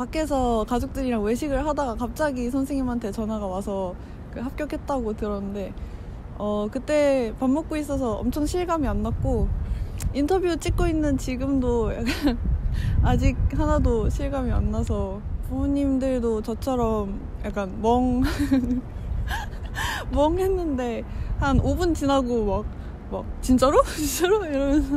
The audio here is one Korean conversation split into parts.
밖에서 가족들이랑 외식을 하다가 갑자기 선생님한테 전화가 와서 합격했다고 들었는데 그때 밥 먹고 있어서 엄청 실감이 안 났고 인터뷰 찍고 있는 지금도 약간 아직 하나도 실감이 안 나서 부모님들도 저처럼 약간 멍했는데 한 5분 지나고 막 진짜로? 진짜로? 이러면서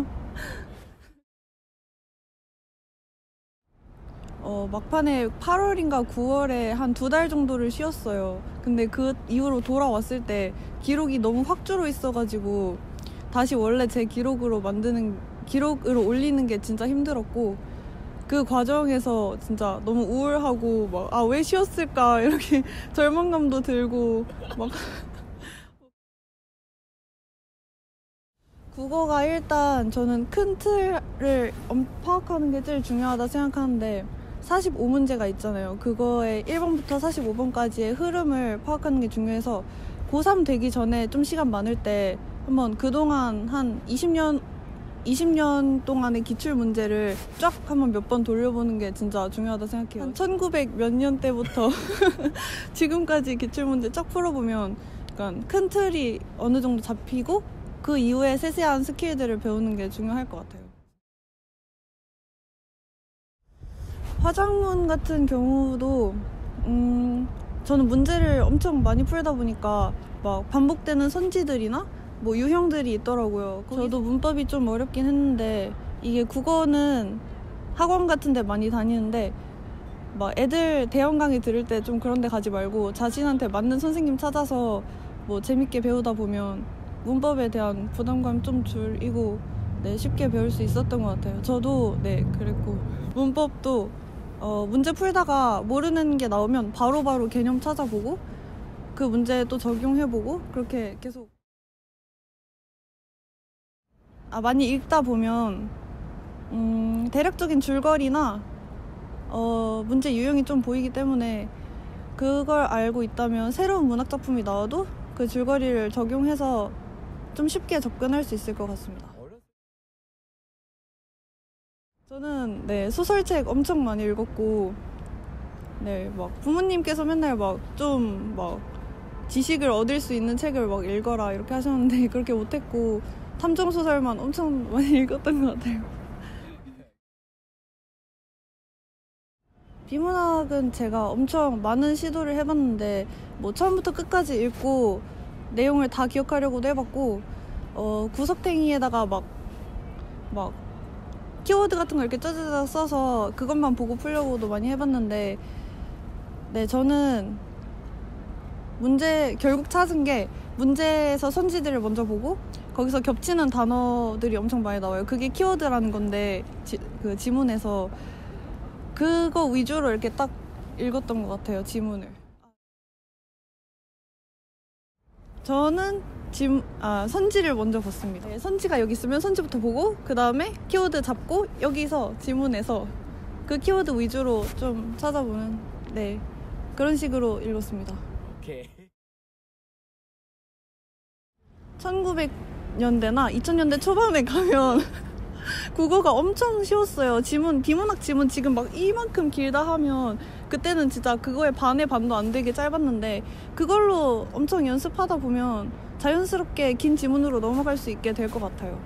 막판에 8월인가 9월에 한 2달 정도를 쉬었어요. 근데 그 이후로 돌아왔을 때 기록이 너무 확 줄어 있어가지고 다시 원래 제 기록으로 올리는 게 진짜 힘들었고 그 과정에서 진짜 너무 우울하고 왜 쉬었을까 이렇게 절망감도 들고 막 국어가 일단 저는 큰 틀을 파악하는 게 제일 중요하다 생각하는데 45문제가 있잖아요. 그거의 1번부터 45번까지의 흐름을 파악하는 게 중요해서 고3 되기 전에 좀 시간 많을 때 한번 그동안 한 20년 동안의 기출문제를 쫙 한번 몇 번 돌려보는 게 진짜 중요하다 생각해요. 한 1900 몇 년 때부터 지금까지 기출문제 쫙 풀어보면 약간 큰 틀이 어느 정도 잡히고 그 이후에 세세한 스킬들을 배우는 게 중요할 것 같아요. 화작문 같은 경우도 저는 문제를 엄청 많이 풀다 보니까 막 반복되는 선지들이나 뭐 유형들이 있더라고요. 저도 문법이 좀 어렵긴 했는데 이게 국어는 학원 같은 데 많이 다니는데 막 애들 대형 강의 들을 때 좀 그런 데 가지 말고 자신한테 맞는 선생님 찾아서 뭐 재밌게 배우다 보면 문법에 대한 부담감 좀 줄이고 쉽게 배울 수 있었던 것 같아요. 저도 그랬고 문법도 문제 풀다가 모르는 게 나오면 바로바로 개념 찾아보고 그 문제 또 적용해보고 그렇게 계속 많이 읽다 보면 대략적인 줄거리나 문제 유형이 좀 보이기 때문에 그걸 알고 있다면 새로운 문학 작품이 나와도 그 줄거리를 적용해서 좀 쉽게 접근할 수 있을 것 같습니다. 저는 소설책 엄청 많이 읽었고 막 부모님께서 맨날 좀 지식을 얻을 수 있는 책을 읽어라 이렇게 하셨는데 그렇게 못했고 탐정소설만 엄청 많이 읽었던 것 같아요. 비문학은 제가 엄청 많은 시도를 해봤는데 처음부터 끝까지 읽고 내용을 다 기억하려고도 해봤고 구석탱이에다가 막 키워드 같은 거 이렇게 짜자자 써서 그것만 보고 풀려고도 많이 해봤는데 저는 결국 찾은 게 문제에서 선지들을 먼저 보고 거기서 겹치는 단어들이 엄청 많이 나와요. 그게 키워드라는 건데 그 지문에서 그거 위주로 이렇게 딱 읽었던 것 같아요. 지문을. 저는 선지를 먼저 봤습니다. 선지가 여기 있으면 선지부터 보고 그 다음에 키워드 잡고 여기서 지문에서 그 키워드 위주로 좀 찾아보는 그런 식으로 읽었습니다. 오케이. 1900년대나 2000년대 초반에 가면 국어가 엄청 쉬웠어요. 비문학 지문 지금 이만큼 길다 하면 그때는 진짜 그거의 반의 반도 안 되게 짧았는데 그걸로 엄청 연습하다 보면 자연스럽게 긴 지문으로 넘어갈 수 있게 될 것 같아요.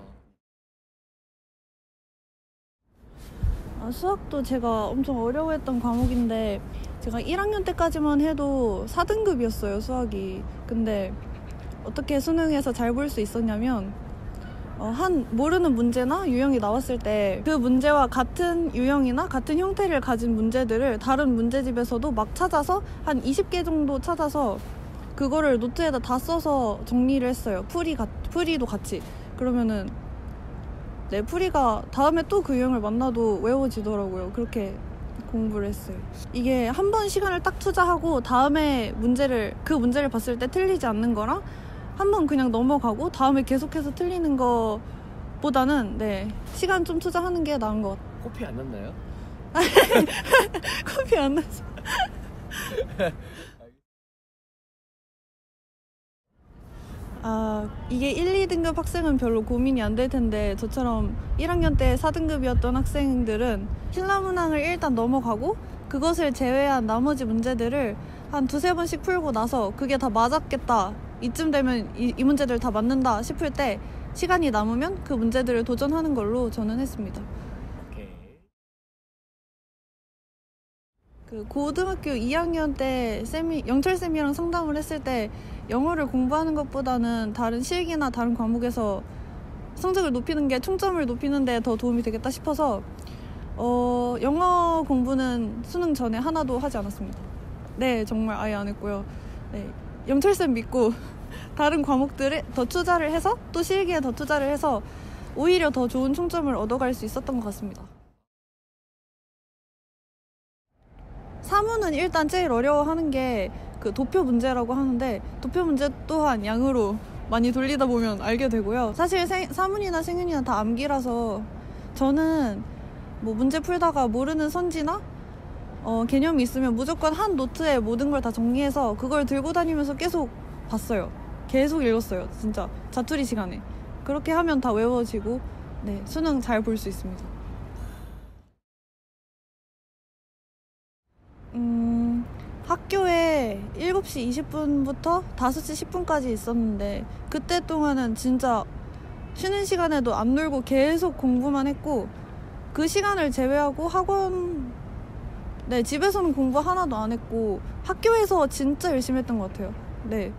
수학도 제가 엄청 어려워했던 과목인데 제가 1학년 때까지만 해도 4등급이었어요, 수학이. 근데 어떻게 수능에서 잘 볼 수 있었냐면 모르는 문제나 유형이 나왔을 때 그 문제와 같은 유형이나 같은 형태를 가진 문제들을 다른 문제집에서도 막 찾아서 한 20개 정도 찾아서 그거를 노트에다 다 써서 정리를 했어요. 풀이도 같이. 그러면은 풀이가 다음에 또 그 유형을 만나도 외워지더라고요. 그렇게 공부를 했어요. 이게 한 번 시간을 딱 투자하고 다음에 그 문제를 봤을 때 틀리지 않는 거랑 한 번 그냥 넘어가고 다음에 계속해서 틀리는 거보다는 시간 좀 투자하는 게 나은 것 같아요. 코피 안 났나요? 코피 안 나죠. 이게 1, 2등급 학생은 별로 고민이 안 될 텐데 저처럼 1학년 때 4등급이었던 학생들은 신라문항을 일단 넘어가고 그것을 제외한 나머지 문제들을 한 두세 번씩 풀고 나서 그게 다 맞았겠다, 이쯤 되면 이 문제들 다 맞는다 싶을 때 시간이 남으면 그 문제들을 도전하는 걸로 저는 했습니다. 그 고등학교 2학년 때 영철쌤이랑 상담을 했을 때 영어를 공부하는 것보다는 다른 실기나 다른 과목에서 성적을 높이는 게 총점을 높이는 데 더 도움이 되겠다 싶어서 영어 공부는 수능 전에 하나도 하지 않았습니다. 네, 정말 아예 안 했고요. 네, 영철쌤 믿고 다른 과목들에 더 투자를 해서 또 실기에 더 투자를 해서 오히려 더 좋은 총점을 얻어갈 수 있었던 것 같습니다. 사문은 일단 제일 어려워하는 게 그 도표 문제라고 하는데, 도표 문제 또한 양으로 많이 돌리다 보면 알게 되고요. 사실 사문이나 생윤이나 다 암기라서 저는 뭐 문제 풀다가 모르는 선지나 개념이 있으면 무조건 한 노트에 모든 걸 다 정리해서 그걸 들고 다니면서 계속 봤어요. 계속 읽었어요. 진짜 자투리 시간에. 그렇게 하면 다 외워지고 네, 수능 잘 볼 수 있습니다. 학교에 7시 20분부터 5시 10분까지 있었는데 그때 동안은 진짜 쉬는 시간에도 안 놀고 계속 공부만 했고, 그 시간을 제외하고 집에서는 공부 하나도 안 했고 학교에서 진짜 열심히 했던 것 같아요. 네.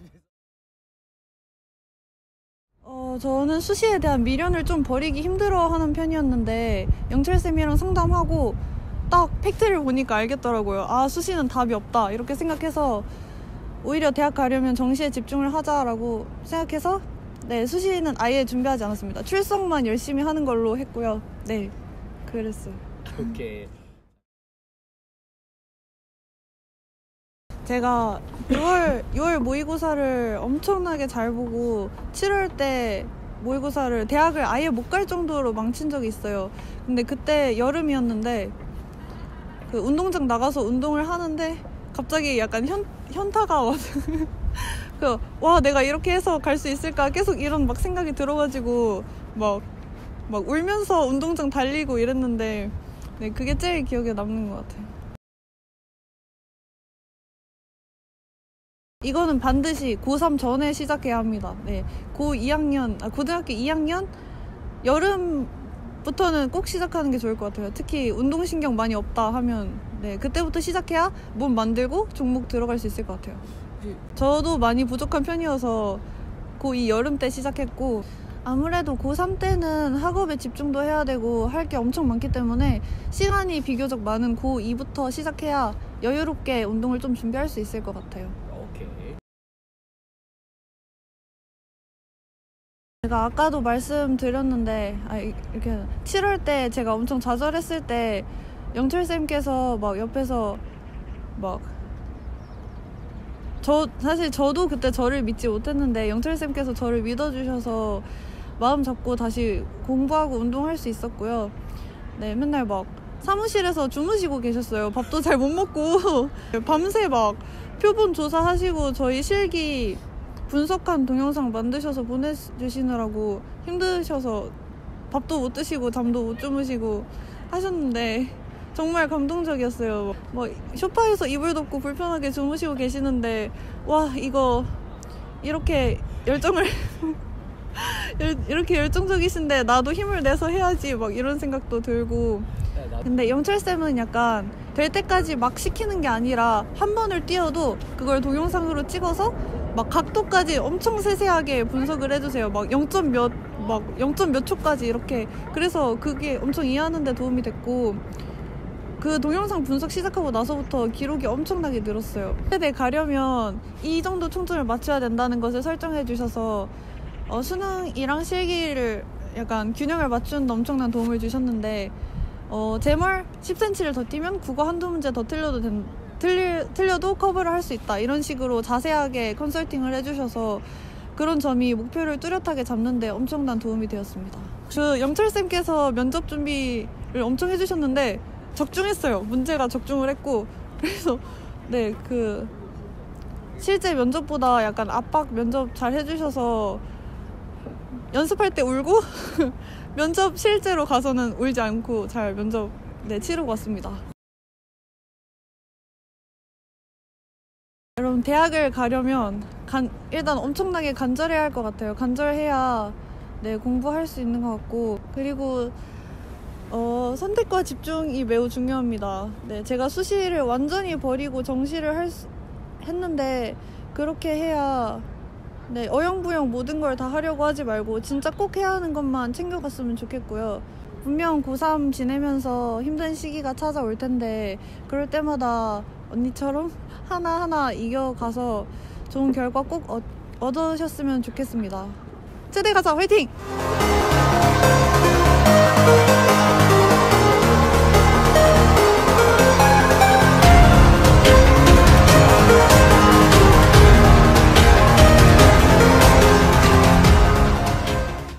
저는 수시에 대한 미련을 좀 버리기 힘들어하는 편이었는데 영철쌤이랑 상담하고 딱 팩트를 보니까 알겠더라고요. 아, 수시는 답이 없다 이렇게 생각해서 오히려 대학 가려면 정시에 집중을 하자라고 생각해서 네, 수시는 아예 준비하지 않았습니다. 출석만 열심히 하는 걸로 했고요. 네, 그랬어요. 오케이. 제가 6월 모의고사를 엄청나게 잘 보고 7월 때 모의고사를 대학을 아예 못 갈 정도로 망친 적이 있어요. 근데 그때 여름이었는데 그 운동장 나가서 운동을 하는데 갑자기 약간 현타가 와서 와, 내가 이렇게 해서 갈 수 있을까 계속 이런 막 생각이 들어가지고 막 울면서 운동장 달리고 이랬는데 네, 그게 제일 기억에 남는 것 같아요. 이거는 반드시 고3 전에 시작해야 합니다. 네, 고등학교 2학년 여름부터는 꼭 시작하는 게 좋을 것 같아요. 특히 운동신경 많이 없다 하면 네, 그때부터 시작해야 몸 만들고 종목 들어갈 수 있을 것 같아요. 저도 많이 부족한 편이어서 고2 여름 때 시작했고, 아무래도 고3 때는 학업에 집중도 해야 되고 할 게 엄청 많기 때문에 시간이 비교적 많은 고2부터 시작해야 여유롭게 운동을 좀 준비할 수 있을 것 같아요. 제가 아까도 말씀드렸는데 이렇게 7월 때 제가 엄청 좌절했을 때 영철쌤께서 막 옆에서 사실 저도 그때 저를 믿지 못했는데 영철쌤께서 저를 믿어주셔서 마음 잡고 다시 공부하고 운동할 수 있었고요. 네, 맨날 사무실에서 주무시고 계셨어요. 밥도 잘 못 먹고 밤새 표본 조사하시고 저희 실기 분석한 동영상 만드셔서 보내주시느라고 힘드셔서 밥도 못 드시고 잠도 못 주무시고 하셨는데 정말 감동적이었어요. 소파에서 이불 덮고 불편하게 주무시고 계시는데 와, 이거 이렇게 이렇게 열정적이신데 나도 힘을 내서 해야지 이런 생각도 들고. 근데 영철쌤은 약간 될 때까지 막 시키는 게 아니라 한 번을 뛰어도 그걸 동영상으로 찍어서 각도까지 엄청 세세하게 분석을 해주세요. 0점 몇 초까지 이렇게. 그래서 그게 엄청 이해하는 데 도움이 됐고, 그 동영상 분석 시작하고 나서부터 기록이 엄청나게 늘었어요. 세대 가려면 이 정도 총점을 맞춰야 된다는 것을 설정해 주셔서 수능이랑 실기를 약간 균형을 맞추는 데 엄청난 도움을 주셨는데, 제말 10cm를 더 뛰면 국어 한두 문제 더 틀려도 커버를 할 수 있다, 이런 식으로 자세하게 컨설팅을 해주셔서 그런 점이 목표를 뚜렷하게 잡는 데 엄청난 도움이 되었습니다. 영철쌤께서 면접 준비를 엄청 해주셨는데 적중했어요. 문제가 적중을 했고, 그래서 네, 실제 면접보다 약간 압박 면접 잘 해주셔서 연습할 때 울고 면접 실제로 가서는 울지 않고 잘 면접 치르고 왔습니다. 여러분 대학을 가려면 일단 엄청나게 간절해야 할 것 같아요. 간절해야 네, 공부할 수 있는 것 같고, 그리고 선택과 집중이 매우 중요합니다. 네, 제가 수시를 완전히 버리고 정시를 했는데 그렇게 해야 네, 어영부영 모든 걸 다 하려고 하지 말고 진짜 꼭 해야 하는 것만 챙겨갔으면 좋겠고요. 분명 고3 지내면서 힘든 시기가 찾아올 텐데 그럴 때마다 언니처럼 하나하나 이겨가서 좋은 결과 꼭 얻으셨으면 좋겠습니다. 체대 가자 화이팅!